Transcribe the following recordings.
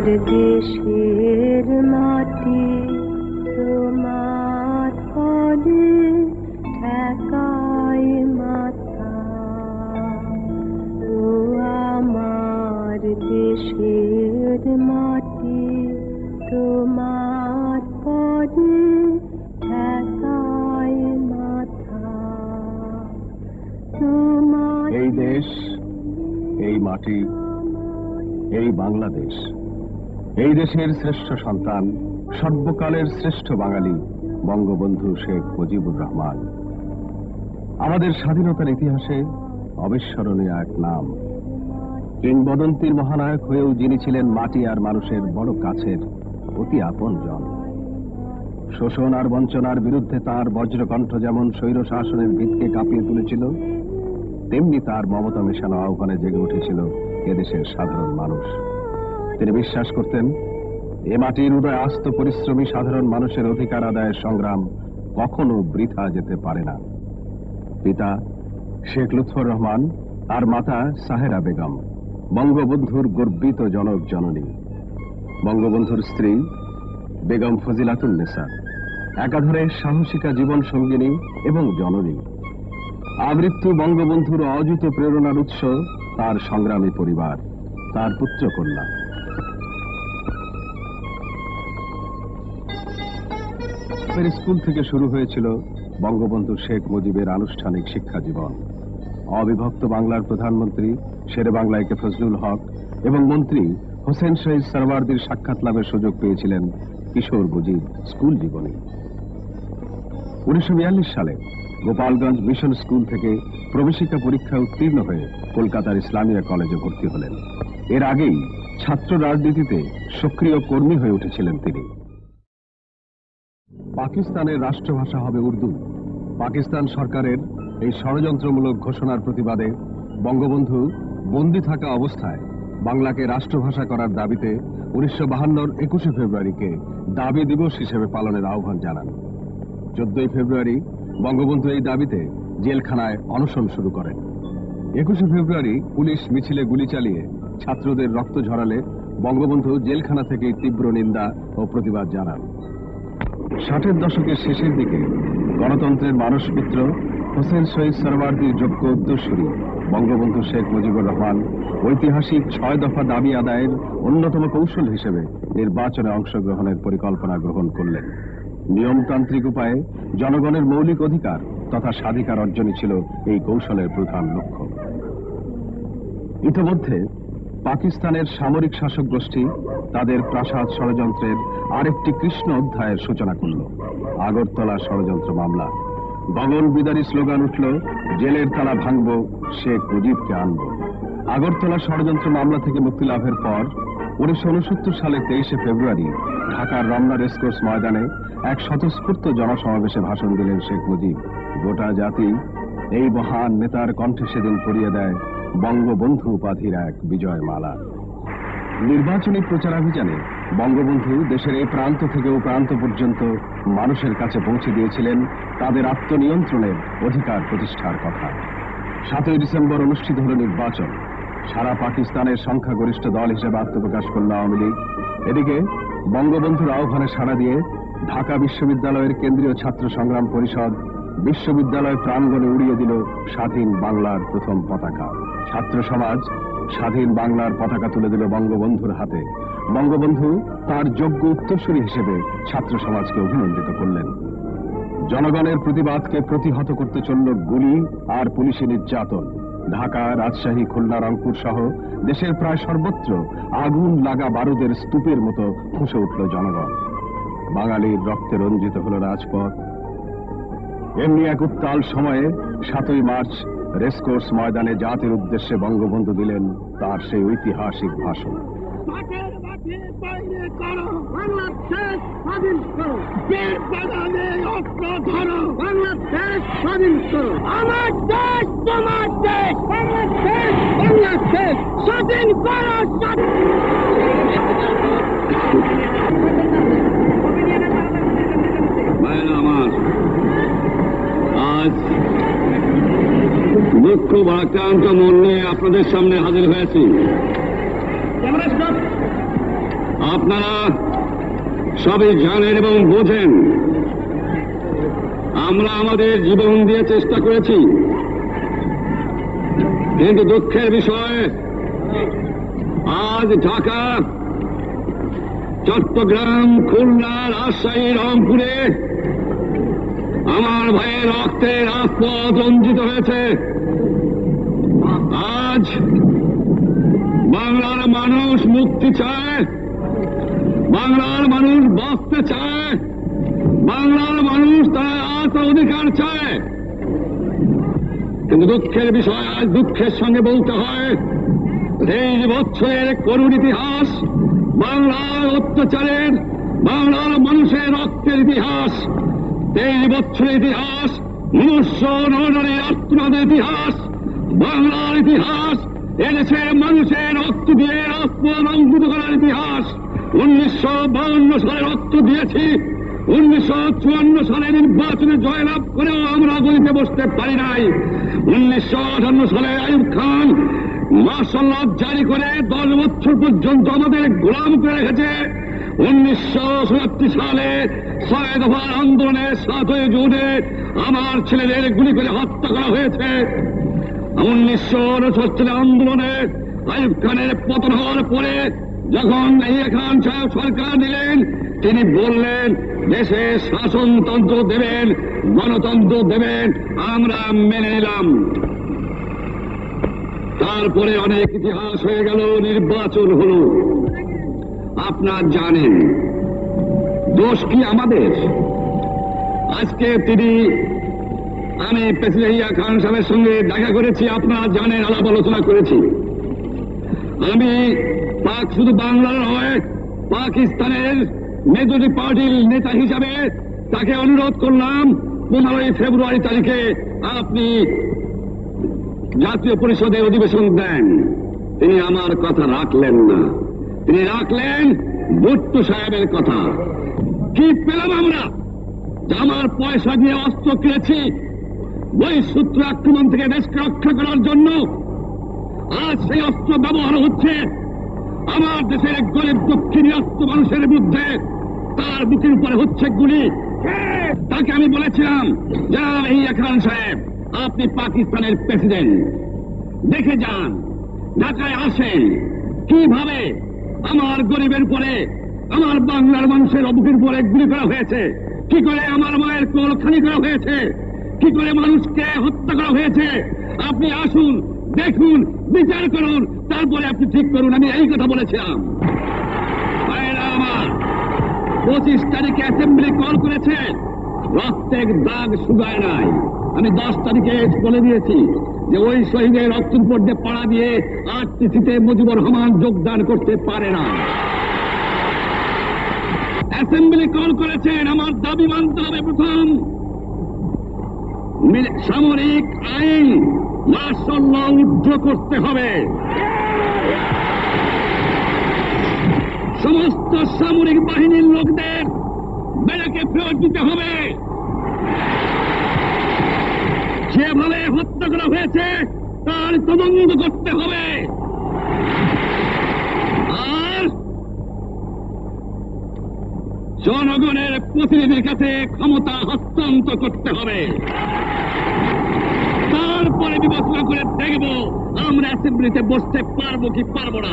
দেশের মাটি তোমার পদে ঠেকায় মাথা, ও আমার দেশের মাটি তোমার পদে ঠেকায় মাথা। এই দেশ, এই মাটি, এই বাংলাদেশ, এই দেশের শ্রেষ্ঠ সন্তান, সর্বকালের শ্রেষ্ঠ বাঙালি বঙ্গবন্ধু শেখ মুজিবুর রহমান। আমাদের স্বাধীনতার ইতিহাসে অবিস্মরণীয় এক নাম। কিংবদন্তির মহানায়ক হয়েও যিনি ছিলেন মাটি আর মানুষের বড় কাছের অতি আপনজন। শোষণ আর বঞ্চনার বিরুদ্ধে তার বজ্রকণ্ঠ যেমন স্বৈর শাসনের ভিতকে কাঁপিয়ে তুলেছিল, তেমনি তার মমতা মেশানো আহ্বানে জেগে উঠেছিল এদেশের সাধারণ মানুষ। তিনি বিশ্বাস করতেন, এ মাটির উদয় আস্ত পরিশ্রমী সাধারণ মানুষের অধিকার আদায়ের সংগ্রাম কখনো বৃথা যেতে পারে না। পিতা শেখ লুৎফর রহমান আর মাতা সাহেরা বেগম বঙ্গবন্ধুর গর্বিত জনক জননী। বঙ্গবন্ধুর স্ত্রী বেগম ফজিলাতুন্নেসা একাধারে সাহসিকা জীবন সঙ্গিনী এবং জননী। আমৃত্যু বঙ্গবন্ধুর অযুত প্রেরণার উৎস তার সংগ্রামী পরিবার, তার পুত্রকন্যা। স্কুল থেকে শুরু হয়েছিল বঙ্গবন্ধু শেখ মুজিবের আনুষ্ঠানিক শিক্ষা জীবন। অবিভক্ত বাংলার প্রধানমন্ত্রী শেরে বাংলা একে ফজলুল হক এবং মন্ত্রী হোসেন শহীদ সরওয়ার্দীর সাক্ষাৎ লাভের সুযোগ পেয়েছিলেন কিশোর মুজিব স্কুল জীবনে। 1942 সালে গোপালগঞ্জ মিশন স্কুল থেকে প্রবেশিকা পরীক্ষায় উত্তীর্ণ হয়ে কলকাতার ইসলামিয়া কলেজে ভর্তি হলেন। এর আগেই ছাত্র রাজনীতিতে সক্রিয় কর্মী হয়ে উঠেছিলেন তিনি। পাকিস্তানের রাষ্ট্রভাষা হবে উর্দু। পাকিস্তান সরকারের এই ষড়যন্ত্রমূলক ঘোষণার প্রতিবাদে বঙ্গবন্ধু বন্দী থাকা অবস্থায় বাংলাকে রাষ্ট্রভাষা করার দাবিতে 1952 21 ফেব্রুয়ারিকে দাবি দিবস হিসেবে পালনের আহ্বান জানান। 14 ফেব্রুয়ারি বঙ্গবন্ধু এই দাবিতে জেলখানায় অনশন শুরু করেন। 21 ফেব্রুয়ারি পুলিশ মিছিলে গুলি চালিয়ে ছাত্রদের রক্ত ঝরালে বঙ্গবন্ধু জেলখানা থেকে তীব্র নিন্দা ও প্রতিবাদ জানান। 60-এর দশকের শেষের দিকে গণতন্ত্রের মানসপুত্র হোসেন শহীদ সরওয়ার্দীর যোগ্য উত্তরসূরি বঙ্গবন্ধু শেখ মুজিবুর রহমান ঐতিহাসিক 6 দফা দাবি আদায়ের অন্যতম কৌশল হিসেবে নির্বাচনে অংশগ্রহণের পরিকল্পনা গ্রহণ করলেন। নিয়মতান্ত্রিক উপায়ে জনগণের মৌলিক অধিকার তথা স্বাধিকার অর্জনই ছিল এই কৌশলের প্রধান লক্ষ্য। ইতিমধ্যে পাকিস্তানের সামরিক শাসক গোষ্ঠী তাদের প্রাসাদ ষড়যন্ত্রের আরেকটি কৃষ্ণ অধ্যায়ের সূচনা করল, আগরতলা ষড়যন্ত্র মামলা। গগন বিদারী স্লোগান উঠল, জেলের তালা ভাঙব, শেখ মুজিবকে আনব। আগরতলা ষড়যন্ত্র মামলা থেকে মুক্তি লাভের পর 1969 সালে 23 ফেব্রুয়ারি ঢাকার রমনা রেসকোর্স ময়দানে এক স্বতঃস্ফূর্ত জনসমাবেশে ভাষণ দিলেন শেখ মুজিব। গোটা জাতি এই মহান নেতার কণ্ঠে সেদিন পরিয়ে দেয় বঙ্গবন্ধু উপাধির এক বিজয় মালা। নির্বাচনী প্রচারাভিযানে বঙ্গবন্ধু দেশের এই প্রান্ত থেকে ও প্রান্ত পর্যন্ত মানুষের কাছে পৌঁছে দিয়েছিলেন তাদের আত্মনিয়ন্ত্রণের অধিকার প্রতিষ্ঠার কথা। 7ই ডিসেম্বর অনুষ্ঠিত হল নির্বাচন। সারা পাকিস্তানের সংখ্যাগরিষ্ঠ দল হিসেবে আত্মপ্রকাশ করল আওয়ামী লীগ। এদিকে বঙ্গবন্ধুর আহ্বানে সাড়া দিয়ে ঢাকা বিশ্ববিদ্যালয়ের কেন্দ্রীয় ছাত্র সংগ্রাম পরিষদ বিশ্ববিদ্যালয় প্রাঙ্গণে উড়িয়ে দিল স্বাধীন বাংলার প্রথম পতাকা। ছাত্র সমাজ স্বাধীন বাংলার পতাকা তুলে দিল বঙ্গবন্ধুর হাতে। বঙ্গবন্ধু তার যোগ্য উত্তরসূরি হিসেবে ছাত্র সমাজকে অভিনন্দিত করলেন। জনগণের প্রতিবাদকে প্রতিহত করতে চলল গুলি আর পুলিশি নির্যাতন। ঢাকা, রাজশাহী, খুলনা, রংপুর সহ দেশের প্রায় সর্বত্র আগুন লাগা বারুদের স্তূপের মতো ফুঁসে উঠল জনগণ। বাঙালির রক্তে রঞ্জিত হল রাজপথ। এমনি এক উত্তাল সময়ে 7ই মার্চ রেসকোর্স ময়দানে জাতির উদ্দেশ্যে বঙ্গবন্ধু দিলেন তার সেই ঐতিহাসিক ভাষণ। আমার দেশ তোমার দেশ, বাংলাদেশ বাংলাদেশ, স্বাধীন করো। আমার আজ দুঃখ ভারাক্রান্ত মন নিয়ে আপনাদের সামনে হাজির হয়েছি। আপনারা সবই জানেন এবং বোঝেন আমরা আমাদের জীবন দিয়ে চেষ্টা করেছি, কিন্তু দুঃখের বিষয় আজ ঢাকা, চট্টগ্রাম, খুলনা, রাজশাহী, রংপুরে আমার ভাইয়ের রক্তে রাজপথ রঞ্জিত হয়েছে। আজ বাংলার মানুষ মুক্তি চায়, বাংলার মানুষ বাঁচতে চায়, বাংলার মানুষ তার আশা অধিকার চায়। কিন্তু দুঃখের বিষয় আজ দুঃখের সঙ্গে বলতে হয় 23 বছরের করুণ ইতিহাস, বাংলার অত্যাচারের, বাংলার মানুষের রক্তের ইতিহাস, 23 বছরের ইতিহাস, মনুষ্য নরনারীর আত্মনাদের ইতিহাস, বাংলার ইতিহাস, এদেশের মানুষের রক্ত দিয়ে রাজপথ রঞ্জিত করার ইতিহাস। 1952 সালে রক্ত দিয়েছি, 1954 সালে নির্বাচনে জয়লাভ করেও আমরা গলিতে বসতে পারি নাই। 1958 সালে আইয়ুব খান মার্শাল ল জারি করে 10 বছর পর্যন্ত আমাদের গোলাম করে রেখেছে। 1967 সালে 6 দফার আন্দোলনে 7ই জুনে আমার ছেলেদের গুলি করে হত্যা করা হয়েছে। 1969 আন্দোলনে আইয়ুব খানের পতন হওয়ার পরে যখন ইয়াহিয়া খান সাহেব সরকার নিলেন, তিনি বললেন দেশে শাসনতন্ত্র দেবেন, গণতন্ত্র দেবেন, আমরা মেনে নিলাম। তারপরে অনেক ইতিহাস হয়ে গেল, নির্বাচন হলো। আপনারা জানেন দোষ কি আমাদের? আজকে আমি প্রেসিডেন্ট ইয়াহিয়া খান সাহেবের সঙ্গে দেখা করেছি, আপনারা জানেন, আলাপ আলোচনা করেছি। আমি শুধু বাংলার নয়, পাকিস্তানের মেজরিটি পার্টির নেতা হিসাবে তাকে অনুরোধ করলাম 15 ফেব্রুয়ারি তারিখে আপনি জাতীয় পরিষদের অধিবেশন দেন। তিনি আমার কথা রাখলেন না, তিনি রাখলেন ভুট্টো সাহেবের কথা। কি পেলাম আমরা? আমার পয়সা দিয়ে অস্ত্র কিনেছি বহিঃশত্রু আক্রমণ থেকে দেশকে রক্ষা করার জন্য। আজ সেই অস্ত্র ব্যবহার হচ্ছে আমার দেশের গরিব দক্ষিণী অস্ত্র মানুষের বিরুদ্ধে, তার বুকের উপরে হচ্ছে গুলি। তাকে আমি বলেছিলাম, জনাব ইয়াহিয়া খান সাহেব, আপনি পাকিস্তানের প্রেসিডেন্ট, দেখে যান, ঢাকায় আসেন, কিভাবে আমার গরিবের উপরে, আমার বাংলার মানুষের বুকের উপরে গুলি করা হয়েছে, কি করে আমার মায়ের কোল খালি করা হয়েছে, কি করে মানুষকে হত্যা করা হয়েছে। আপনি আসুন, দেখুন, বিচার করুন, তারপরে আপনি ঠিক করুন। আমি এই কথা বলেছিলাম। আমার 25 তারিখে অ্যাসেম্বলি কল করেছে, রক্তের দাগ শুকায় নাই। আমি 10 তারিখে বলে দিয়েছি যে ওই শহীদের রক্তের উপর দিয়ে পাড়া দিয়ে আরটিসিতে মুজিবুর রহমান যোগদান করতে পারে না। অ্যাসেম্বলি কল করেছেন, আমার দাবি মানতে হবে। প্রথম সামরিক আইন মার্শাল ল উদ্ধার করতে হবে, সমস্ত সামরিক বাহিনীর লোকদের বেড়াকে ফেরত দিতে হবে, যেভাবে হত্যা করা হয়েছে তার তদন্ত করতে হবে, আর জনগণের প্রতিনিধির কাছে ক্ষমতা হস্তান্তর করতে হবে। তারপরে বিবেচনা করে দেখব আমরা অ্যাসেম্বলিতে বসতে পারবো কি পারবো না।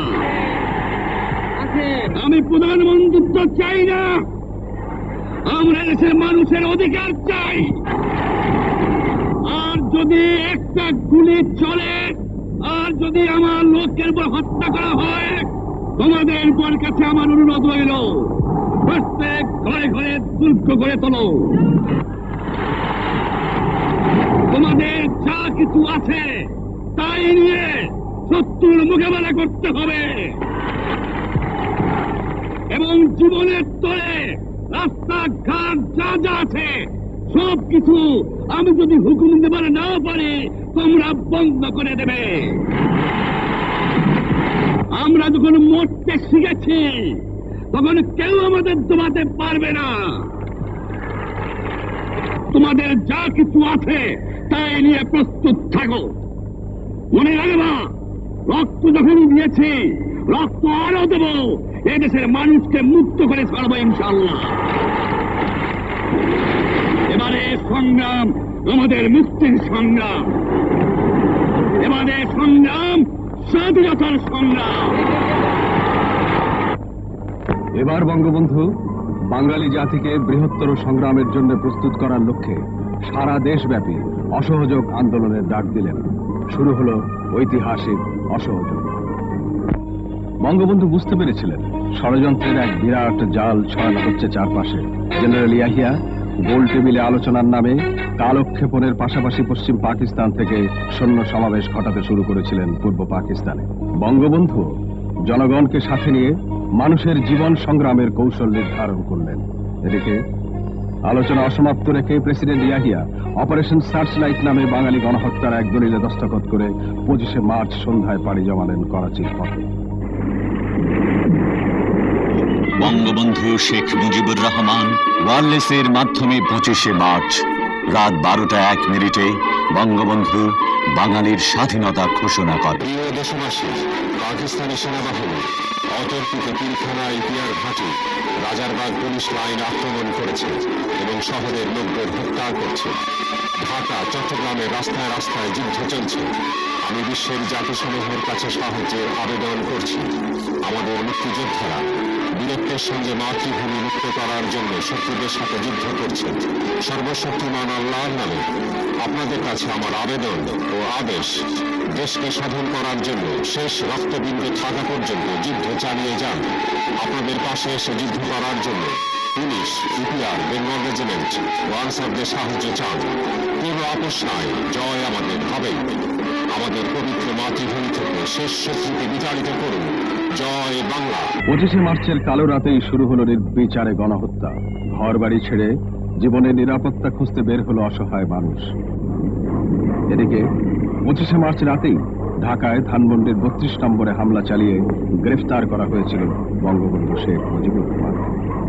আমি প্রধানমন্ত্রিত্ব চাই না, আমরা দেশের মানুষের অধিকার চাই। আর যদি একটা গুলি চলে, আর যদি আমার লোকের উপর হত্যা করা হয়, তোমাদের উপর কাছে আমার অনুরোধ রইল, প্রত্যেক ঘরে ঘরে দুর্গ করে তোলো। তোমাদের যা কিছু আছে তাই নিয়ে শত্রুর মোকাবেলা করতে হবে, এবং জীবনের তরে রাস্তাঘাট যা যা আছে সব কিছু আমি যদি হুকুম দেবার না পারি তোমরা বন্ধ করে দেবে। আমরা যখন মরতে শিখেছি তখন কেউ আমাদের দমাতে পারবে না। তোমাদের যা কিছু আছে তাই নিয়ে প্রস্তুত থাকো। মনে রাখবা, রক্ত যখন দিয়েছি রক্ত আরো দেব, এদেশের মানুষকে মুক্ত করে ছাড়বো ইনশাআল্লাহ। এবারে সংগ্রাম আমাদের মুক্তির সংগ্রাম, এবারে সংগ্রাম স্বাধীনতার সংগ্রাম। এবার বঙ্গবন্ধু বাঙালি জাতিকে বৃহত্তর সংগ্রামের জন্য প্রস্তুত করার লক্ষ্যে সারা দেশব্যাপী অসহযোগ আন্দোলনের ডাক দিলেন। শুরু হলো ঐতিহাসিক অসহযোগ। বঙ্গবন্ধু বুঝতে পেরেছিলেন ষড়যন্ত্রের এক বিরাট জাল ছড়ানো হচ্ছে চারপাশে। জেনারেল ইয়াহিয়া গোল টেবিলে আলোচনার নামে কালক্ষেপণের পাশাপাশি পশ্চিম পাকিস্তান থেকে সৈন্য সমাবেশ ঘটাতে শুরু করেছিলেন পূর্ব পাকিস্তানে। বঙ্গবন্ধু জনগণকে সাথে নিয়ে মানুষের জীবন সংগ্রামের কৌশল নির্ধারণ করলেন। এদিকে আলোচনা অসমাপ্ত রেখে প্রেসিডেন্ট ইয়াহিয়া অপারেশন সার্চলাইট নামে বাঙালি গণহত্যার এক দলিলে দস্তখত করে 25শে মার্চ সন্ধ্যায় পাড়ি জমালেন করাচির পথে। বঙ্গবন্ধু শেখ মুজিবুর রহমান ওয়ারলেসের মাধ্যমে 25শে মার্চ রাত 12:01 বঙ্গবন্ধু বাঙালির স্বাধীনতা ঘোষণা করে। প্রিয় দেশবাসী, পাকিস্তানি সেনাবাহিনী অতর্কিত পিলখানা ইপিআর ঘাঁটি রাজারবাগ পুলিশ লাইন আক্রমণ করেছে এবং শহরের লোকদের হত্যা করছে। ঢাকা চট্টগ্রামের রাস্তায় রাস্তায় যুদ্ধ চলছে। আমি বিশ্বের জাতিসমূহের কাছে সাহায্যের আবেদন করছি। আমাদের মুক্তিযোদ্ধারা বীরত্বের সঙ্গে মাতৃভূমি মুক্ত করার জন্য শত্রুদের সাথে যুদ্ধ করছেন। সর্বশক্তিমান আল্লাহর নামে আপনাদের কাছে আমার আবেদন ও আদেশ, দেশকে স্বাধীন করার জন্য শেষ রক্তবিন্দু থাকা পর্যন্ত যুদ্ধ চালিয়ে যান। আপনাদের পাশে এসে যুদ্ধ করার জন্য পুলিশ, ইপিআর, বেঙ্গল রেজিমেন্ট ও আনসারদের সাহায্য চান। কোনো আপোষ নাই, জয় আমাদের হবেই। আমাদের পবিত্র মাতৃভূমি থেকে শেষ শত্রুকে বিতাড়িত করুন। জয় বাংলা। 25শে মার্চের কালো রাতেই শুরু হলো নির্বিচারে গণহত্যা। ঘর বাড়ি ছেড়ে জীবনের নিরাপত্তা খুঁজতে বের হলো অসহায় মানুষ। এদিকে 25শে মার্চ রাতেই ঢাকায় ধানমন্ডির 32 নম্বরে হামলা চালিয়ে গ্রেফতার করা হয়েছিল বঙ্গবন্ধু শেখ মুজিবুর রহমানকে।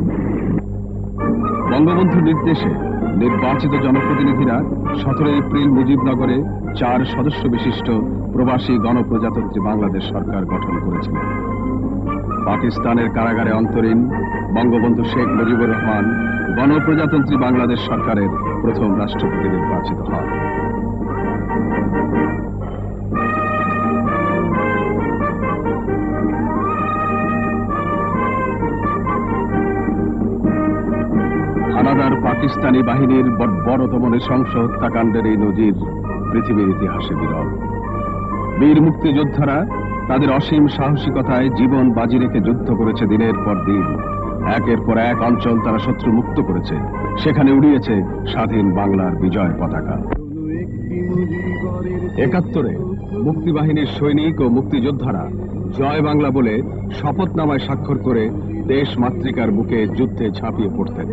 বঙ্গবন্ধুর নির্দেশে নির্বাচিত জনপ্রতিনিধিরা 17 এপ্রিল মুজিবনগরে 4 সদস্য বিশিষ্ট প্রবাসী গণপ্রজাতন্ত্রী বাংলাদেশ সরকার গঠন করেছিলেন। পাকিস্তানের কারাগারে অন্তরীণ বঙ্গবন্ধু শেখ মুজিবুর রহমান গণপ্রজাতন্ত্রী বাংলাদেশ সরকারের প্রথম রাষ্ট্রপতি নির্বাচিত হন। হানাদার পাকিস্তানি বাহিনীর বর্বরতম নৃশংস হত্যাকাণ্ডের এই নজির পৃথিবীর ইতিহাসে বিরল। বীর মুক্তিযোদ্ধারা তাদের অসীম সাহসিকতায় জীবন বাজি রেখে যুদ্ধ করেছে দিনের পর দিন। একের পর এক অঞ্চল তারা শত্রু মুক্ত করেছে, সেখানে উড়িয়েছে স্বাধীন বাংলার বিজয় পতাকা। 71-এ মুক্তিবাহিনীর সৈনিক ও মুক্তিযোদ্ধারা জয় বাংলা বলে শপথনামায় স্বাক্ষর করে দেশ মাতৃকার বুকে যুদ্ধে ঝাঁপিয়ে পড়তেন।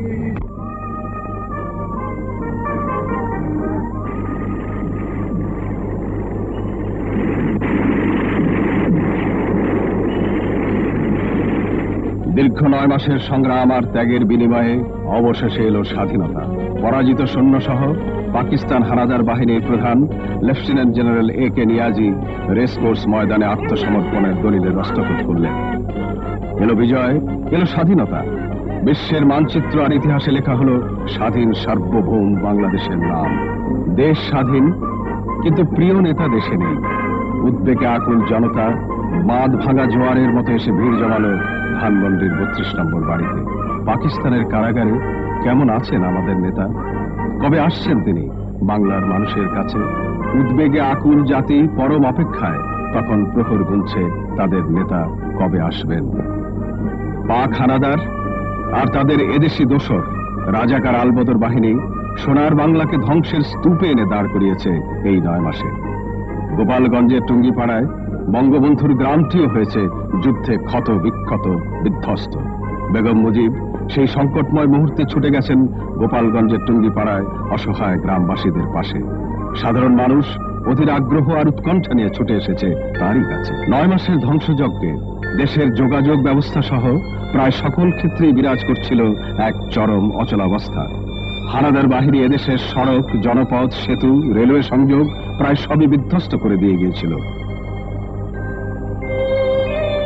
দীর্ঘ 9 মাসের সংগ্রাম আর ত্যাগের বিনিময়ে অবশেষে এলো স্বাধীনতা। পরাজিত সৈন্যসহ পাকিস্তান হানাদার বাহিনীর প্রধান lieutenant general A.K. Niazi racecourse ময়দানে আত্মসমর্পণের দলিলে দস্তখত করলেন। এলো বিজয়, এলো স্বাধীনতা। বিশ্বের মানচিত্র আর ইতিহাসে লেখা হলো স্বাধীন সার্বভৌম বাংলাদেশের নাম। দেশ স্বাধীন, কিন্তু প্রিয় নেতা দেশে নেই। উদ্বেগে আকুল জনতা বাঁধ ভাঙা জোয়ারের মতো এসে ভিড় জমালো ধানমন্ডির 32 নম্বর বাড়িতে। পাকিস্তানের কারাগারে কেমন আছেন আমাদের নেতা? কবে আসছেন তিনি বাংলার মানুষের কাছে? উদ্বেগে আকুল জাতি পরম অপেক্ষায়, তখন প্রহর গুনছে তাদের নেতা কবে আসবেন। পাক হানাদার আর তাদের এদেশি দোসর রাজাকার আলবদর বাহিনী সোনার বাংলাকে ধ্বংসের স্তূপে এনে দাঁড় করিয়েছে এই 9 মাসে। গোপালগঞ্জের টুঙ্গিপাড়ায় বঙ্গবন্ধুর গ্রামটিও হয়েছে যুদ্ধে ক্ষত বিক্ষত বিধ্বস্ত। বেগম মুজিব সেই সংকটময় মুহূর্তে ছুটে গেছেন গোপালগঞ্জের টুঙ্গিপাড়ায় অসহায় গ্রামবাসীদের পাশে। সাধারণ মানুষ অধীর আগ্রহ আর উৎকণ্ঠা নিয়ে ছুটে এসেছে তারই কাছে। 9 মাসের ধ্বংসযজ্ঞে দেশের যোগাযোগ ব্যবস্থা সহ প্রায় সকল ক্ষেত্রেই বিরাজ করছিল এক চরম অচলাবস্থা। হানাদার বাহিনী এদেশের সড়ক, জনপথ, সেতু, রেলওয়ে সংযোগ প্রায় সবই বিধ্বস্ত করে দিয়ে গিয়েছিল।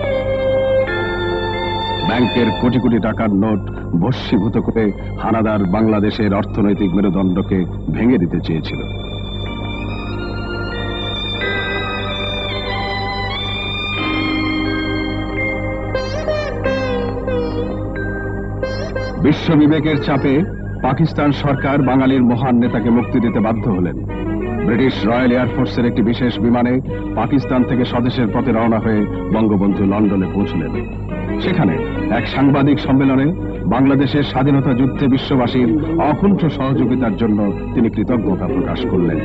ব্যাংকের কোটি কোটি টাকার নোট ভস্মীভূত করে হানাদার বাংলাদেশের অর্থনৈতিক মেরুদণ্ডকে ভেঙে দিতে চেয়েছিল। বিশ্ব বিবেকের চাপে পাকিস্তান সরকার বাঙালির মহান নেতাকে মুক্তি দিতে বাধ্য হলেন। ব্রিটিশ রয়্যাল এয়ারফোর্সের একটি বিশেষ বিমানে পাকিস্তান থেকে স্বদেশের পথে রওনা হয়ে বঙ্গবন্ধু লন্ডনে পৌঁছলেন। সেখানে এক সাংবাদিক সম্মেলনে বাংলাদেশের স্বাধীনতা যুদ্ধে বিশ্ববাসীর অকুণ্ঠ সহযোগিতার জন্য তিনি কৃতজ্ঞতা প্রকাশ করলেন।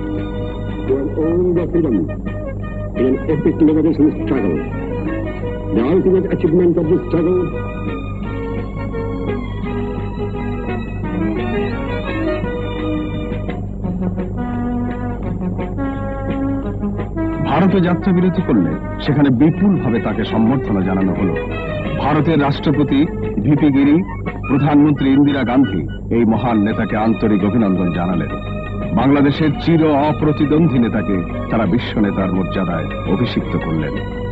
ভারতে যাত্রাবিরতি করলে সেখানে বিপুলভাবে তাকে সম্বর্ধনা জানানো হলো। ভারতের রাষ্ট্রপতি ভিপি গিরি, প্রধানমন্ত্রী ইন্দিরা গান্ধী এই মহান নেতাকে আন্তরিক অভিনন্দন জানালেন। বাংলাদেশের চির অপ্রতিদ্বন্দ্বী নেতাকে তারা বিশ্ব নেতার মর্যাদায় অভিষিক্ত করলেন।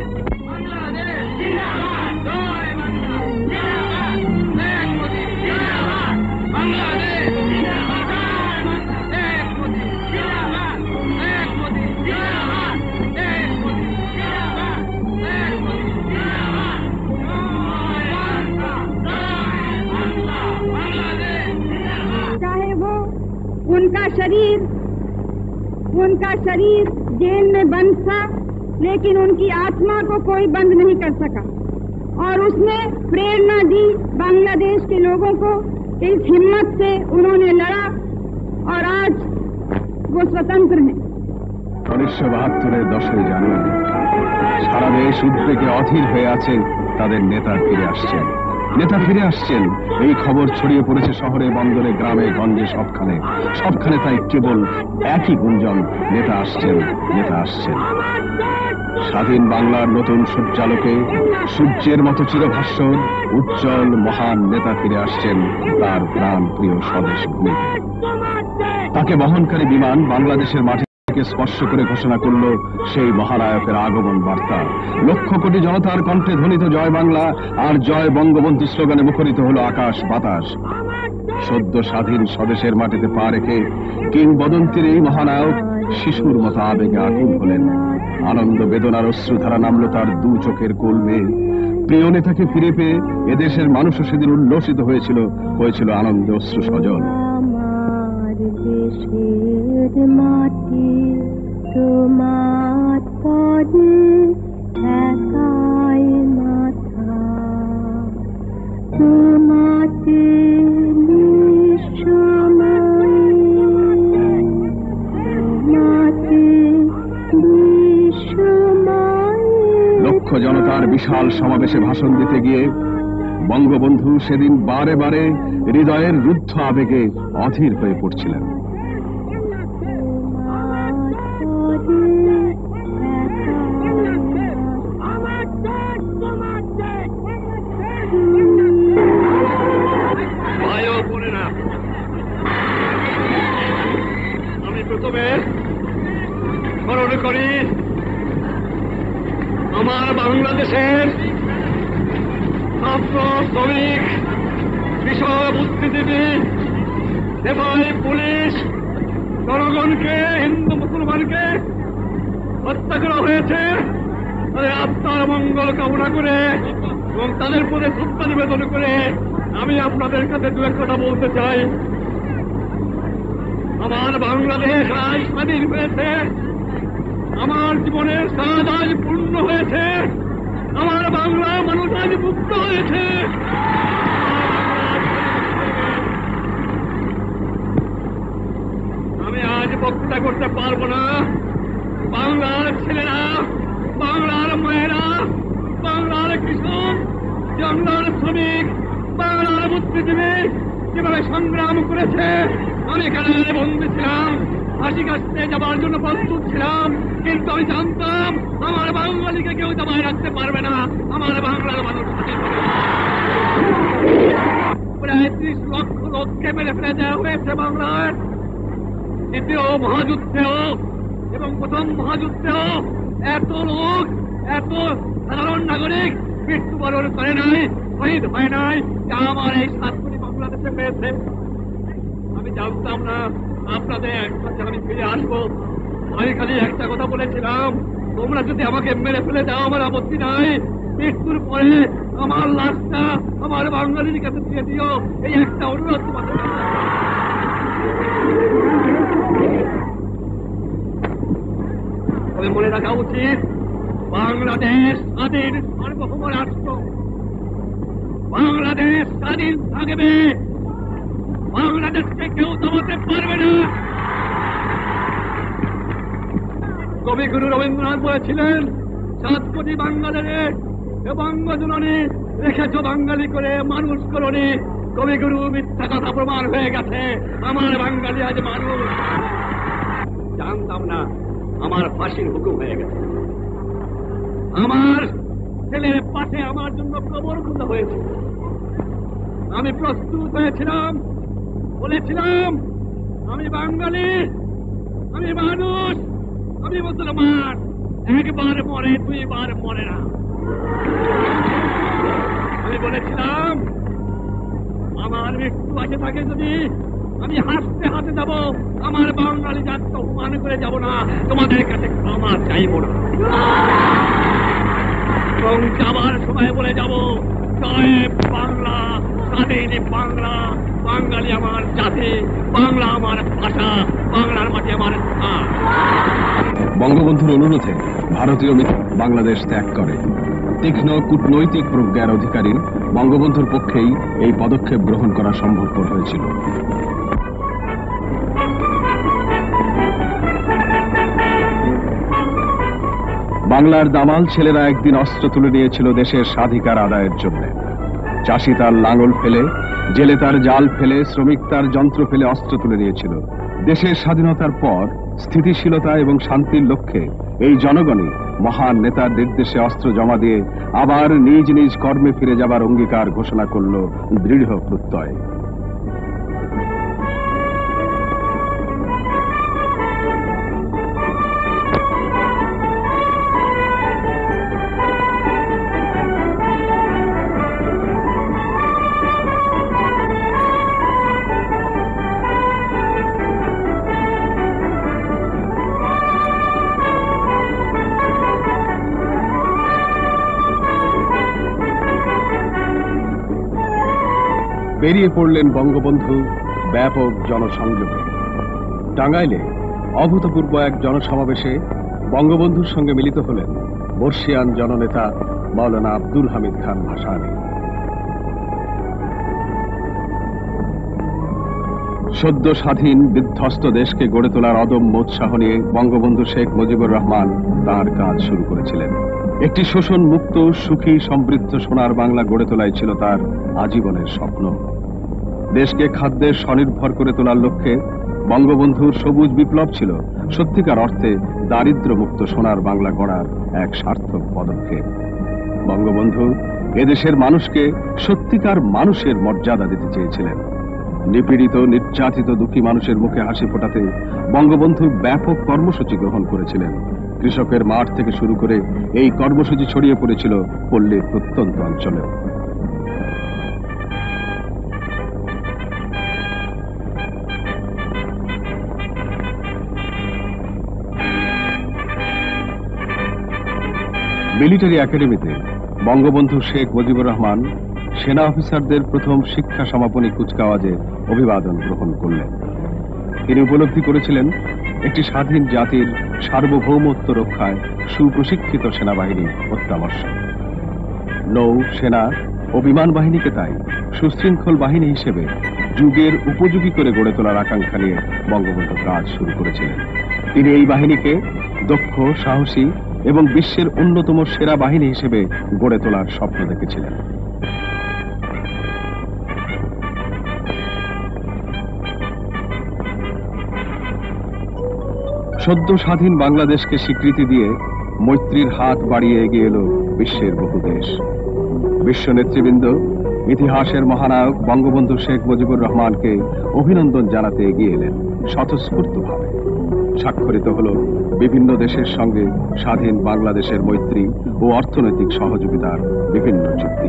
उनका शरीर जेल में बंद था, लेकिन उनकी आत्मा को कोई बंद नहीं कर सका और उसने प्रेरणा दी बांग्लादेश के लोगों को। इस हिम्मत से उन्होंने लड़ा और आज वो स्वतंत्र हैं। 1972 10 জানুয়ারি সারা দেশ উদ্বেগে অধীর হয়ে আছে। তাদের নেতা ফিরে আসছেন এই খবর ছড়িয়ে পড়েছে শহরে, বন্দরে, গ্রামে, গঞ্জে, সবখানে তাই কেবল একই গুঞ্জন, নেতা আসছেন। স্বাধীন বাংলার নতুন সূর্যালোকে সূর্যের মতো চিরভাস্বর উজ্জ্বল মহান নেতা ফিরে আসছেন তার প্রাণ প্রিয় স্বদেশ ভূমিতে। তাকে বহনকারী বিমান বাংলাদেশের মাটি স্পর্শ করে ঘোষণা করল সেই মহানায়কের আগমন বার্তা। লক্ষ কোটি জনতার কণ্ঠে ধ্বনিত জয় বাংলা আর জয় বঙ্গবন্ধু স্লোগানে মুখরিত হলো আকাশ বাতাস। সদ্য স্বাধীন স্বদেশের মাটিতে পা রেখে কিংবদন্তির এই মহানায়ক শিশুর মতো আবেগে আকুল হলেন। আনন্দ বেদনার অশ্রুধারা নামল তার দু চোখের কোল বেয়ে। প্রিয় নেতাকে ফিরে পেয়ে এদেশের মানুষও সেদিন উল্লসিত হয়েছিল আনন্দে অশ্রু সজল। দেশের মাটি তোমার পদে একাই মাথা, তোমাতে লক্ষ জনতার বিশাল সমাবেশে ভাষণ দিতে গিয়ে বঙ্গবন্ধু সেদিন বারে বারে হৃদয়ের রুদ্ধ আবেগে অধীর হয়ে পড়ছিলেন। আমি প্রথমে স্মরণ করি আমার বাংলাদেশের ছাত্র, শ্রমিক, কৃষক, বুদ্ধিজীবী, সেবাই, পুলিশ, জনগণকে, হিন্দু মুসলমানকে হত্যা করা হয়েছে। তাদের আত্মার মঙ্গল কামনা করে এবং তাদের প্রতি শ্রদ্ধা নিবেদন করে আমি আপনাদের কাছে দু এক কথা বলতে চাই। আমার বাংলাদেশ আজ স্বাধীন হয়েছে, আমার জীবনের স্বাদ আজ পূর্ণ হয়েছে, আমার বাংলা মানুষ আজ মুক্ত হয়েছে। আমি আজ বক্তৃতা করতে পারবো না। বাংলার ছেলেরা, বাংলার মায়েরা, বাংলার কৃষক, বাংলার শ্রমিক, বাংলার বুদ্ধিজীবী যেভাবে সংগ্রাম করেছে, আমি এখানে বন্দী ছিলাম, ফাঁসি কাটতে যাবার জন্য প্রস্তুত ছিলাম, কিন্তু আমি জানতাম আমার বাঙালিকে কেউ দবায় রাখতে পারবে না। আমার বাংলার মানুষ প্রায় 30 লক্ষ লোককে মেরে ফেলে দেওয়া হয়েছে বাংলার। দ্বিতীয় মহাযুদ্ধেও এবং প্রথম মহাযুদ্ধেও এত লোক, এত সাধারণ নাগরিক মৃত্যুবরণ করে নাই, শহীদ হয় নাই, যা আমার এই 7 কোটি বাংলাদেশে পেয়েছে। আমি জানতাম না আপনাদের একসাথে আমি ফিরে আসবো। আমি খালি একটা কথা বলেছিলাম, তোমরা যদি আমাকে মেরে ফেলে দাও আমার আপত্তি নাই, মৃত্যুর পরে আমার লাশটা আমার বাঙালির কাছে দিয়ে দিও, এই একটা অনুরোধ তোমাদের কাছে। তবে মনে রাখা উচিত, বাংলাদেশ স্বাধীন সার্বভৌম রাষ্ট্র, বাংলাদেশ স্বাধীন থাকবে, বাংলাদেশকে কেউ দমাতে পারবে না। কবিগুরু রবীন্দ্রনাথ বলেছিলেন, 7 কোটি বাঙালিরে বঙ্গজননী রেখেছ বাঙালি করে মানুষ করনি। কবিগুরু মিথ্যা কথা প্রমাণ হয়ে গেছে, আমার বাঙালি আজ মানুষ। জানতাম না আমার ফাঁসির হুকুম হয়ে গেছে, আমার ছেলের পাশে আমার জন্য কবর খোঁজা হয়েছে। আমি প্রস্তুত হয়েছিলাম, বলেছিলাম আমি বাঙালি, আমি মানুষ, আমি মুসলমান, একবার মরে 2 বার মরে না। আমি বলেছিলাম আমার মৃত্যু আসে থাকে যদি আমি হাসতে হাতে যাব, আমার বাঙালি জাতকে অপমান করে যাব না, তোমাদের কাছে ক্ষমা চাইব না। এবং যাবার সময় বলে যাব, জয় বাংলা, স্বাধীন বাংলা, বাঙালি আমার জাতি, বাংলা আমার ভাষা, বাংলার মাটি আমার স্থান। বঙ্গবন্ধুর অনুরোধে ভারতীয় বাংলাদেশ ত্যাগ করে। তীক্ষ্ণ কূটনৈতিক প্রজ্ঞার অধিকারী বঙ্গবন্ধুর পক্ষেই এই পদক্ষেপ গ্রহণ করা সম্ভবপর হয়েছিল। বাংলার দামাল ছেলেরা একদিন অস্ত্র তুলে নিয়েছিল দেশের স্বাধিকার আদায়ের জন্য। চাষি তার লাঙল ফেলে, জেলে তার জাল ফেলে, শ্রমিক তার যন্ত্র ফেলে অস্ত্র তুলে নিয়েছিল। দেশের স্বাধীনতার পর স্থিতিশীলতা এবং শান্তির লক্ষ্যে এই জনগণই মহান নেতার নির্দেশে অস্ত্র জমা দিয়ে আবার নিজ নিজ কর্মে ফিরে যাবার অঙ্গীকার ঘোষণা করল দৃঢ় প্রত্যয়। বেরিয়ে পড়লেন বঙ্গবন্ধু ব্যাপক জনসংযোগে। টাঙ্গাইলে অভূতপূর্ব এক জনসমাবেশে বঙ্গবন্ধুর সঙ্গে মিলিত হলেন বর্ষিয়ান জননেতা মাওলানা আব্দুল হামিদ খান ভাসানী। সদ্য স্বাধীন বিধ্বস্ত দেশকে গড়ে তোলার অদম্য উৎসাহ নিয়ে বঙ্গবন্ধু শেখ মুজিবুর রহমান তার কাজ শুরু করেছিলেন। একটি শোষণ মুক্ত, সুখী, সমৃদ্ধ সোনার বাংলা গড়ে তোলাই ছিল তার আজীবনের স্বপ্ন। দেশকে খাদ্যে স্বনির্ভর করে তোলার লক্ষ্যে বঙ্গবন্ধুর সবুজ বিপ্লব ছিল সত্যিকার অর্থে দারিদ্র্য মুক্ত সোনার বাংলা গড়ার এক সার্থক পদক্ষেপ। বঙ্গবন্ধু এদেশের মানুষকে সত্যিকার মানুষের মর্যাদা দিতে চেয়েছিলেন। নিপীড়িত, নির্যাতিত, দুঃখী মানুষের মুখে হাসি ফোটাতে বঙ্গবন্ধু ব্যাপক কর্মসূচি গ্রহণ করেছিলেন। কৃষকের মাঠ থেকে শুরু করে এই কর্মসূচি ছড়িয়ে পড়েছিল পল্লীর প্রত্যন্ত অঞ্চলে। মিলিটারি একাডেমিতে বঙ্গবন্ধু শেখ মুজিবুর রহমান সেনা অফিসারদের প্রথম শিক্ষা সমাপনী কুচকাওয়াজে অভিবাদন গ্রহণ করলেন। তিনি উপলব্ধি করেছিলেন একটি স্বাধীন জাতির সার্বভৌমত্ব রক্ষায় সুপ্রশিক্ষিত সেনাবাহিনী অত্যাবশ্যক। নৌ, সেনা ও বিমান বাহিনীকে তাই সুশৃঙ্খল বাহিনী হিসেবে যুগের উপযোগী করে গড়ে তোলার আকাঙ্ক্ষা নিয়ে বঙ্গবন্ধু কাজ শুরু করেছিলেন। তিনি এই বাহিনীকে দক্ষ, সাহসী এবং বিশ্বের অন্যতম সেরা বাহিনী হিসেবে গড়ে তোলার স্বপ্ন দেখেছিলেন। সদ্য স্বাধীন বাংলাদেশকে স্বীকৃতি দিয়ে মৈত্রীর হাত বাড়িয়ে এগিয়ে এলো বিশ্বের বহু দেশ। বিশ্ব নেতৃবৃন্দ ইতিহাসের মহানায়ক বঙ্গবন্ধু শেখ মুজিবুর রহমানকে অভিনন্দন জানাতে এগিয়ে এলেন স্বতঃস্ফূর্তভাবে। স্বাক্ষরিত হল বিভিন্ন দেশের সঙ্গে স্বাধীন বাংলাদেশের মৈত্রী ও অর্থনৈতিক সহযোগিতার বিভিন্ন চুক্তি।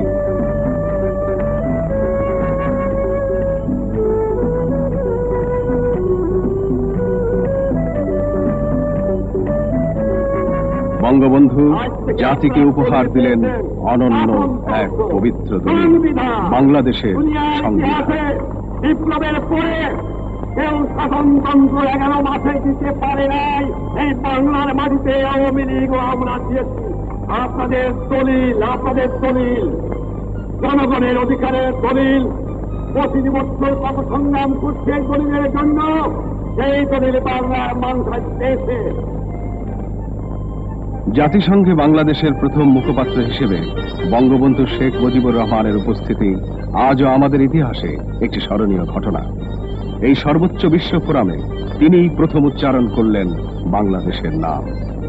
বঙ্গবন্ধু জাতিকে উপহার দিলেন অনন্য এক পবিত্র দলিল, বাংলাদেশের সংবিধান। বিপ্লবের পরে কেউ শাসনতন্ত্র 11 মাসে দিতে পারে নাই। এই বাংলার মাটিতে আওয়ামী লীগ আমরা দিয়েছি। আপনাদের দলিল জনগণের অধিকারের দলিল। 25 বছর কত সংগ্রাম করছে দলিলের জন্য, সেই দলিল বাংলার মানুষ পেয়েছে। জাতিসংঘে বাংলাদেশের প্রথম মুখপাত্র হিসেবে বঙ্গবন্ধু শেখ মুজিবুর রহমানের উপস্থিতি আজও আমাদের ইতিহাসে একটি স্মরণীয় ঘটনা। এই সর্বোচ্চ বিশ্ব ফোরামে তিনিই প্রথম উচ্চারণ করলেন বাংলাদেশের নাম।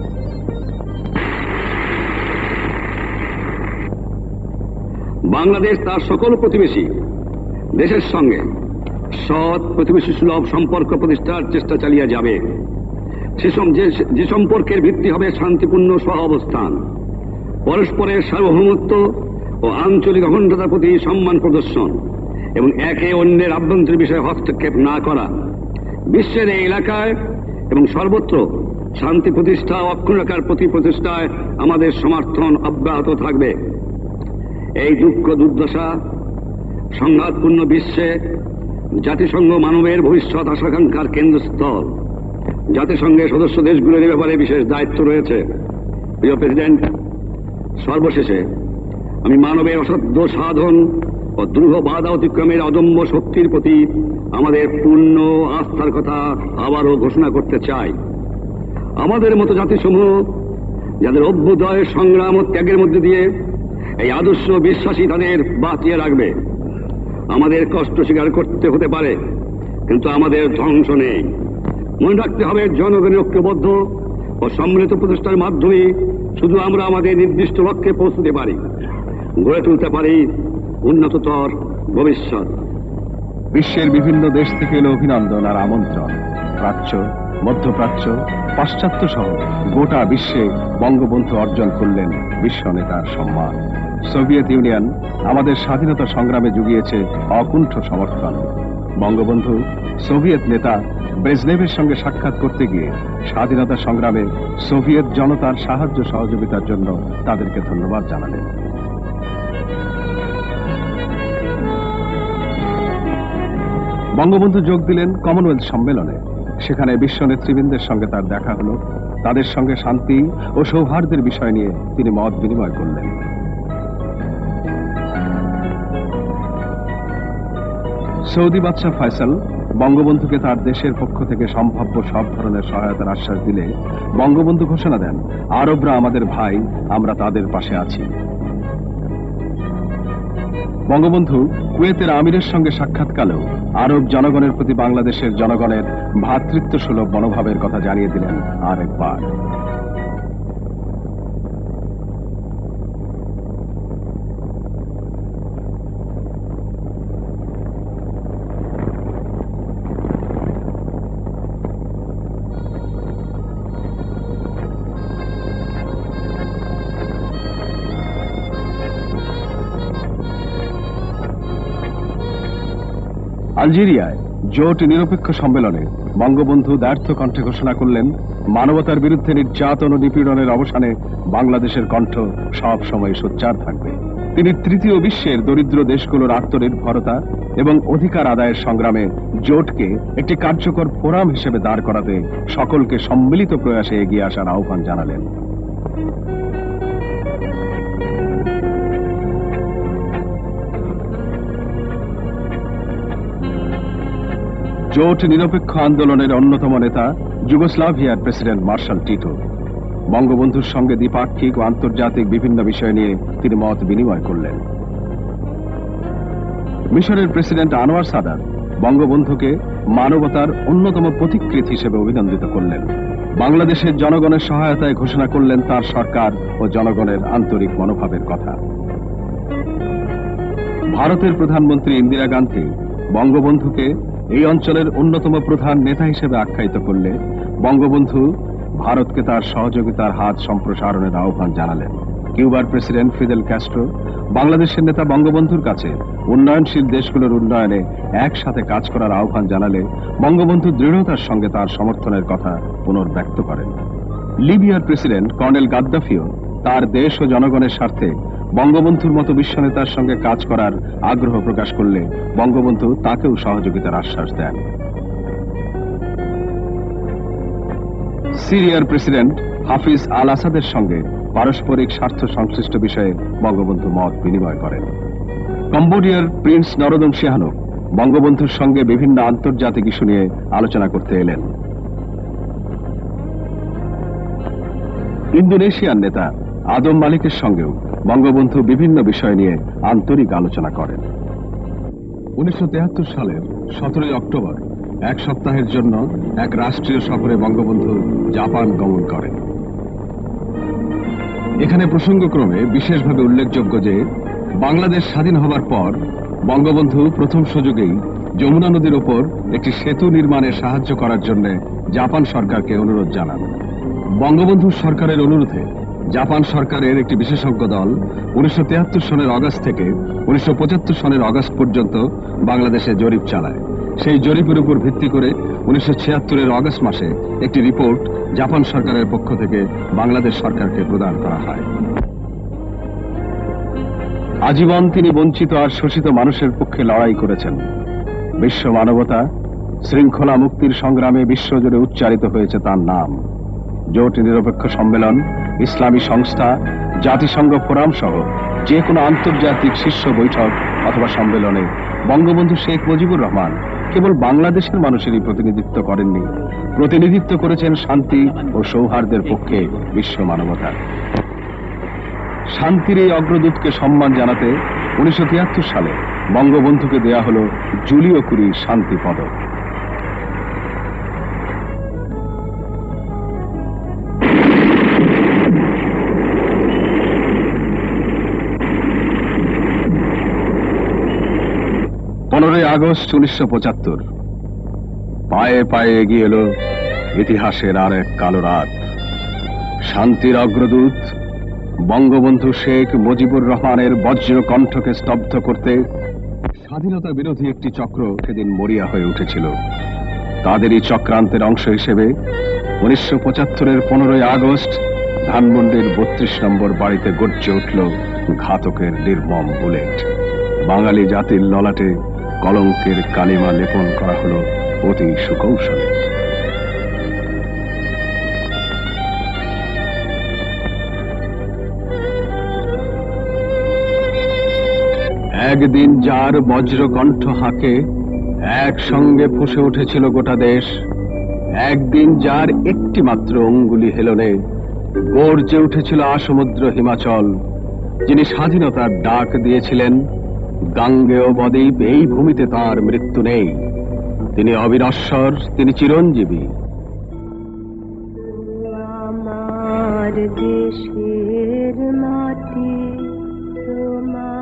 বাংলাদেশ তার সকল প্রতিবেশী দেশের সঙ্গে সৎ প্রতিবেশী সুলভ সম্পর্ক প্রতিষ্ঠার চেষ্টা চালিয়ে যাবে। যে সম্পর্কের ভিত্তি হবে শান্তিপূর্ণ সহাবস্থান, পরস্পরের সার্বভৌমত্ব ও আঞ্চলিক অখণ্ডতার প্রতি সম্মান প্রদর্শন এবং একে অন্যের আভ্যন্তরীণ বিষয়ে হস্তক্ষেপ না করা। বিশ্বের এই এলাকায় এবং সর্বত্র শান্তি প্রতিষ্ঠা ও অক্ষুণ্ণ রাখার প্রতি প্রচেষ্টায় আমাদের সমর্থন অব্যাহত থাকবে। এই দুঃখ দুর্দশা সংঘাতপূর্ণ বিশ্বে জাতিসংঘ মানবের ভবিষ্যৎ আশাকাঙ্ক্ষার কেন্দ্রস্থল। জাতিসংঘের সদস্য দেশগুলোর ব্যাপারে বিশেষ দায়িত্ব রয়েছে। প্রিয় প্রেসিডেন্ট, সর্বশেষে আমি মানবের অসাধ্য সাধন ও দ্রুহ বাধা অতিক্রমের অদম্য শক্তির প্রতি আমাদের পূর্ণ আস্থার কথা আবারও ঘোষণা করতে চাই। আমাদের মতো জাতিসমূহ যাদের অভ্যুদয় সংগ্রাম ও ত্যাগের মধ্যে দিয়ে এই আদর্শ বিশ্বাসী তাদের বাঁচিয়ে রাখবে। আমাদের কষ্ট স্বীকার করতে হতে পারে, কিন্তু আমাদের ধ্বংস নেই। মনে রাখতে হবে, জনগণের ঐক্যবদ্ধ ও সম্মিলিত প্রচেষ্টার মাধ্যমে শুধু আমরা আমাদের নির্দিষ্ট লক্ষ্যে পৌঁছতে পারি, গড়ে তুলতে পারি উন্নততর ভবিষ্যৎ। বিশ্বের বিভিন্ন দেশ থেকে এলো অভিনন্দন আর আমন্ত্রণ। প্রাচ্য, মধ্যপ্রাচ্য, পাশ্চাত্য সহ গোটা বিশ্বে বঙ্গবন্ধু অর্জন করলেন বিশ্ব নেতার সম্মান। সোভিয়েত ইউনিয়ন আমাদের স্বাধীনতা সংগ্রামে জুগিয়েছে অকুণ্ঠ সমর্থন। বঙ্গবন্ধু সোভিয়েত নেতা ব্রেজনেভের সঙ্গে সাক্ষাৎ করতে গিয়ে স্বাধীনতা সংগ্রামে সোভিয়েত জনতার সাহায্য সহযোগিতার জন্য তাদেরকে ধন্যবাদ জানালেন। বঙ্গবন্ধু যোগ দিলেন কমনওয়েলথ সম্মেলনে। সেখানে বিশ্ব নেতৃবৃন্দের সঙ্গে তার দেখা হল। তাদের সঙ্গে শান্তি ও সৌহার্দ্যের বিষয় নিয়ে তিনি মত বিনিময় করলেন। সৌদি বাদশাহ ফয়সাল বঙ্গবন্ধুকে তার দেশের পক্ষ থেকে সম্ভাব্য সব ধরনের সহায়তার আশ্বাস দিলে বঙ্গবন্ধু ঘোষণা দেন, আরবরা আমাদের ভাই, আমরা তাদের পাশে আছি। বঙ্গবন্ধু কুয়েতের আমিরের সঙ্গে সাক্ষাৎকালেও আরব জনগণের প্রতি বাংলাদেশের জনগণের ভ্রাতৃত্ব সুলভ মনোভাবের কথা জানিয়ে দিলেন আরেকবার। আলজেরিয়ায় জোট নিরপেক্ষ সম্মেলনে বঙ্গবন্ধু দ্ব্যর্থ কণ্ঠে ঘোষণা করলেন, মানবতার বিরুদ্ধে নির্যাতন ও নিপীড়নের অবসানে বাংলাদেশের কণ্ঠ সব সময় সোচ্চার থাকবে। তিনি তৃতীয় বিশ্বের দরিদ্র দেশগুলোর আত্মনির্ভরতা এবং অধিকার আদায়ের সংগ্রামে জোটকে একটি কার্যকর ফোরাম হিসেবে দাঁড় করাতে সকলকে সম্মিলিত প্রয়াসে এগিয়ে আসার আহ্বান জানালেন। জোট নিরপেক্ষ আন্দোলনের অন্যতম নেতা যুগোস্লাভিয়ার প্রেসিডেন্ট মার্শাল টিটো। বঙ্গবন্ধুর সঙ্গে দ্বিপাক্ষিক ও আন্তর্জাতিক বিভিন্ন বিষয় নিয়ে তিনি মত বিনিময় করলেন। মিশরের প্রেসিডেন্ট আনোয়ার সাদাত বঙ্গবন্ধুকে মানবতার অন্যতম প্রতিকৃত হিসেবে অভিনন্দিত করলেন। বাংলাদেশের জনগণের সহায়তায় ঘোষণা করলেন তার সরকার ও জনগণের আন্তরিক মনোভাবের কথা। ভারতের প্রধানমন্ত্রী ইন্দিরা গান্ধী বঙ্গবন্ধুকে এই অঞ্চলের অন্যতম প্রধান নেতা হিসেবে আখ্যায়িত করলে বঙ্গবন্ধু ভারতকে তার সহযোগিতার হাত সম্প্রসারণের আহ্বান জানালেন। কিউবার প্রেসিডেন্ট ফিদেল ক্যাস্ট্রো বাংলাদেশের নেতা বঙ্গবন্ধুর কাছে উন্নয়নশীল দেশগুলোর উন্নয়নে একসাথে কাজ করার আহ্বান জানালে বঙ্গবন্ধু দৃঢ়তার সঙ্গে তার সমর্থনের কথা পুনর্ব্যক্ত করেন। লিবিয়ার প্রেসিডেন্ট কর্নেল গাদ্দাফিও তার দেশ ও জনগণের স্বার্থে বঙ্গবন্ধুর মতো বিশ্বনেতার সঙ্গে কাজ করার আগ্রহ প্রকাশ করলে বঙ্গবন্ধু তাকেও সহযোগিতার আশ্বাস দেন। সিরিয়ার প্রেসিডেন্ট হাফিজ আল আসাদের সঙ্গে পারস্পরিক স্বার্থ সংশ্লিষ্ট বিষয়ে বঙ্গবন্ধু মত বিনিময় করেন। কম্বোডিয়ার প্রিন্স নরোদম সিহানুক বঙ্গবন্ধুর সঙ্গে বিভিন্ন আন্তর্জাতিক ইস্যু নিয়ে আলোচনা করতে এলেন। ইন্দোনেশিয়ার নেতা আদম মালিকের সঙ্গেও বঙ্গবন্ধু বিভিন্ন বিষয় নিয়ে আন্তরিক আলোচনা করেন। 1973 সালের 17 অক্টোবর এক সপ্তাহের জন্য এক রাষ্ট্রীয় সফরে বঙ্গবন্ধু জাপান গমন করেন। এখানে প্রসঙ্গক্রমে বিশেষভাবে উল্লেখযোগ্য যে বাংলাদেশ স্বাধীন হবার পর বঙ্গবন্ধু প্রথম সুযোগেই যমুনা নদীর উপর একটি সেতু নির্মাণে সাহায্য করার জন্য জাপান সরকারকে অনুরোধ জানান। বঙ্গবন্ধু সরকারের অনুরোধে জাপান সরকারের একটি বিশেষজ্ঞ দল 1973 সনের অগাস্ট থেকে 1975 সনের অগাস্ট পর্যন্ত বাংলাদেশে জরিপ চালায়। সেই জরিপের উপর ভিত্তি করে 1976 অগাস্ট মাসে একটি রিপোর্ট জাপান সরকারের পক্ষ থেকে বাংলাদেশ সরকারকে প্রদান করা হয়। আজীবন তিনি বঞ্চিত আর শোষিত মানুষের পক্ষে লড়াই করেছেন। বিশ্ব মানবতা শৃঙ্খলা মুক্তির সংগ্রামে বিশ্বজুড়ে উচ্চারিত হয়েছে তার নাম। জোট নিরপেক্ষ সম্মেলন, ইসলামী সংস্থা, জাতিসংঘ ফোরাম সহ যে কোনো আন্তর্জাতিক শীর্ষ বৈঠক অথবা সম্মেলনে বঙ্গবন্ধু শেখ মুজিবুর রহমান কেবল বাংলাদেশের মানুষেরই প্রতিনিধিত্ব করেননি, প্রতিনিধিত্ব করেছেন শান্তি ও সৌহার্দ্যের পক্ষে বিশ্ব মানবতার। শান্তির এই অগ্রদূতকে সম্মান জানাতে 1973 সালে বঙ্গবন্ধুকে দেয়া হল জুলিও কুরি শান্তি পদক। আগস্ট 1975 পায়ে পায়ে এগিয়ে এলো ইতিহাসের আর এক কালো রাত। শান্তির অগ্রদূত বঙ্গবন্ধু শেখ মুজিবুর রহমানের বজ্র কণ্ঠকে স্তব্ধ করতে স্বাধীনতা বিরোধী একটি চক্র সেদিন মরিয়া হয়ে উঠেছিল। তাদেরই চক্রান্তের অংশ হিসেবে 1975 15 আগস্ট ধানমন্ডির 32 নম্বর বাড়িতে গর্জে উঠল ঘাতকের নির্মম বুলেট। বাঙালি জাতির ললাটে কলঙ্কের কালিমা লেপন করা হলো অতি সুকৌশলে। একদিন যার বজ্রকণ্ঠ হাঁকে একসঙ্গে ফুঁসে উঠেছিল গোটা দেশ, একদিন যার একটি মাত্র অঙ্গুলি হেলনে গর্জে উঠেছিল আসমুদ্র হিমাচল, যিনি স্বাধীনতার ডাক দিয়েছিলেন গাঙ্গেয় বদ্বীপ, এই ভূমিতে তার মৃত্যু নেই, তিনি অবিনশ্বর, তিনি চিরঞ্জীবী। আমার দেশের মাটি তোমার